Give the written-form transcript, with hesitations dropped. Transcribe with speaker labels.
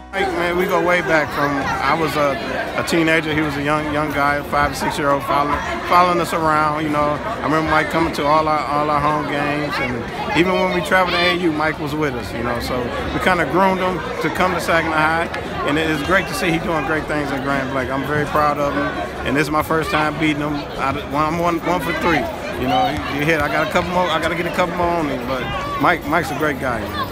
Speaker 1: Mike, man, we go way back from, I was a teenager, he was a young guy, 5 or 6 year old, following us around, you know. I remember Mike coming to all our home games, and even when we traveled to AAU, Mike was with us, you know. So we kind of groomed him to come to Saginaw High, and it's great to see he's doing great things at Grand Blanc. I'm very proud of him, and this is my first time beating him. I'm one for 3. You know, he hit. I got to get a couple more on him, but Mike's a great guy, man.